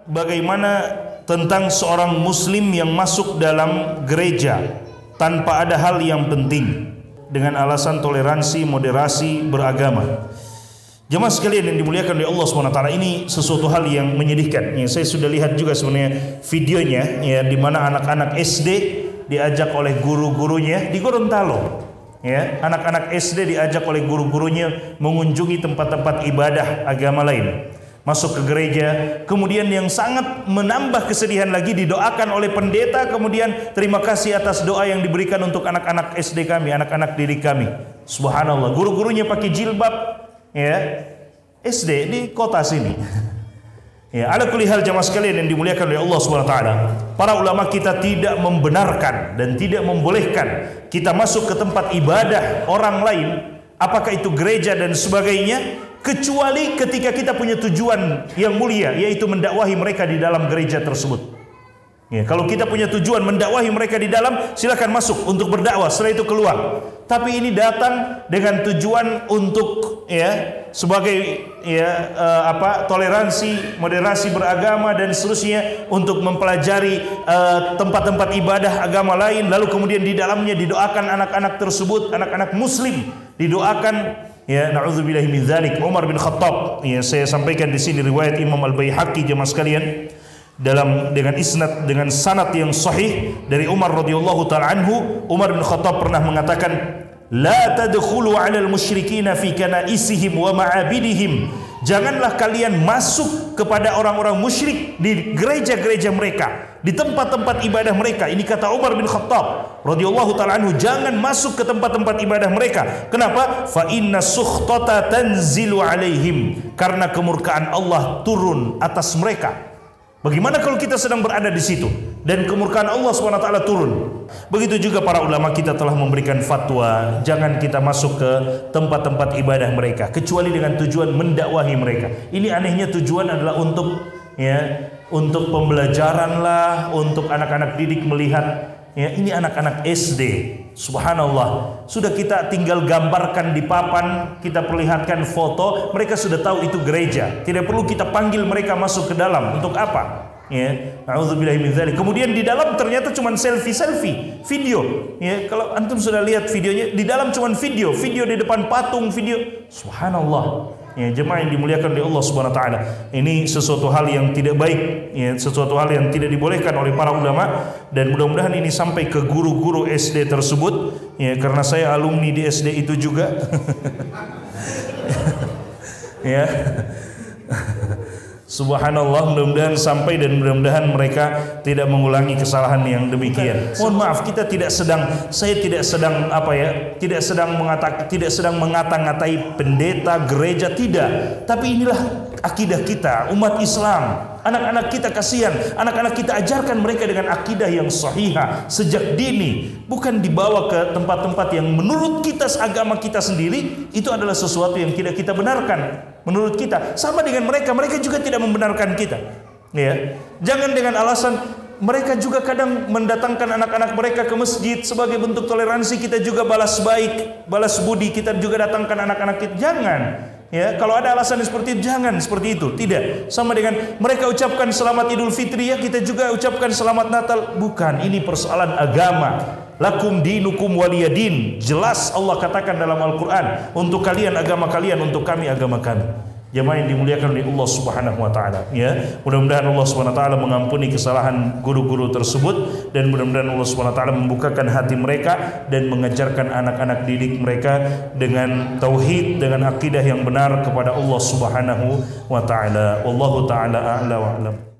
bagaimana tentang seorang muslim yang masuk dalam gereja tanpa ada hal yang penting dengan alasan toleransi, moderasi beragama. Jemaah sekalian yang dimuliakan oleh Allah SWT, ini sesuatu hal yang menyedihkan. Ya, saya sudah lihat juga sebenarnya videonya, ya, di mana anak-anak SD diajak oleh guru-gurunya di Gorontalo. Ya, anak-anak SD diajak oleh guru-gurunya mengunjungi tempat-tempat ibadah agama lain, masuk ke gereja. Kemudian yang sangat menambah kesedihan lagi, didoakan oleh pendeta, kemudian terima kasih atas doa yang diberikan untuk anak-anak SD kami, anak-anak didik kami. Subhanallah, guru-gurunya pakai jilbab, ya, SD di kota sini. Ya, ala kulli hal jamaah sekalian yang dimuliakan oleh Allah SWT, para ulama kita tidak membenarkan dan tidak membolehkan kita masuk ke tempat ibadah orang lain, apakah itu gereja dan sebagainya, kecuali ketika kita punya tujuan yang mulia, yaitu mendakwahi mereka di dalam gereja tersebut. Ya, kalau kita punya tujuan mendakwahi mereka di dalam, silakan masuk untuk berdakwah, setelah itu keluar. Tapi ini datang dengan tujuan untuk, ya, sebagai, ya, toleransi, moderasi beragama dan seterusnya, untuk mempelajari tempat-tempat ibadah agama lain, lalu kemudian di dalamnya didoakan anak-anak tersebut, anak-anak muslim didoakan. Ya, na'udzubillahi min dzalik. Umar bin Khattab, ya, saya sampaikan di sini riwayat Imam Al-Baihaqi jemaah sekalian, dengan isnad, dengan sanad yang sahih dari Umar radhiyallahu taala anhu. Umar bin Khattab pernah mengatakan, la tadkhulu 'alal musyrikina fi kanaisihim wa ma'abidihim. Janganlah kalian masuk kepada orang-orang musyrik di gereja-gereja mereka, di tempat-tempat ibadah mereka. Ini kata Umar bin Khattab radhiyallahu taala anhu, jangan masuk ke tempat-tempat ibadah mereka. Kenapa? Fa inna sukhtata tanzilu 'alaihim. Karena kemurkaan Allah turun atas mereka. Bagaimana kalau kita sedang berada di situ dan kemurkaan Allah SWT turun? Begitu juga para ulama kita telah memberikan fatwa, jangan kita masuk ke tempat-tempat ibadah mereka kecuali dengan tujuan mendakwahi mereka. Ini anehnya tujuan adalah untuk, ya, untuk pembelajaran lah, untuk anak-anak didik melihat, ya, ini anak-anak SD. Subhanallah, sudah kita tinggal gambarkan di papan, kita perlihatkan foto, mereka sudah tahu itu gereja. Tidak perlu kita panggil mereka masuk ke dalam. Untuk apa? Ya, na'udzubillahi min dzalik. Kemudian di dalam ternyata cuma selfie, video. Ya, kalau antum sudah lihat videonya, di dalam cuma video di depan patung, video. Subhanallah. Ya, jemaah yang dimuliakan oleh Allah Subhanahu wa taala. Ini sesuatu hal yang tidak baik, ya, sesuatu hal yang tidak dibolehkan oleh para ulama, dan mudah-mudahan ini sampai ke guru-guru SD tersebut, ya, karena saya alumni di SD itu juga. Ya. Subhanallah, mudah-mudahan sampai dan mudah-mudahan mereka tidak mengulangi kesalahan yang demikian. Mohon maaf, saya tidak sedang mengata-ngatai pendeta gereja, tidak. Tapi inilah akidah kita, umat Islam. Anak-anak kita, kasihan, anak-anak kita ajarkan mereka dengan akidah yang sahihah sejak dini, bukan dibawa ke tempat-tempat yang menurut kita, agama kita sendiri, itu adalah sesuatu yang tidak kita benarkan. Menurut kita, sama dengan mereka juga tidak membenarkan kita. Ya, jangan dengan alasan mereka juga kadang mendatangkan anak-anak mereka ke masjid sebagai bentuk toleransi, kita juga balas baik, balas budi, kita juga datangkan anak-anak kita. Jangan. Ya, kalau ada alasan seperti itu, jangan seperti itu. Tidak. Sama dengan mereka ucapkan selamat Idul Fitri, ya, kita juga ucapkan selamat Natal. Bukan, ini persoalan agama. Lakum dinukum waliyadin. Jelas Allah katakan dalam Al-Quran, untuk kalian agama kalian, untuk kami agama kami. Jemaah yang dimuliakan oleh Allah Subhanahu wa taala, ya. Mudah-mudahan Allah Subhanahu wa taala mengampuni kesalahan guru-guru tersebut, dan mudah-mudahan Allah Subhanahu wa taala membukakan hati mereka dan mengajarkan anak-anak didik mereka dengan tauhid, dengan akidah yang benar kepada Allah Subhanahu wa taala. Wallahu taala a'la wa a'lam.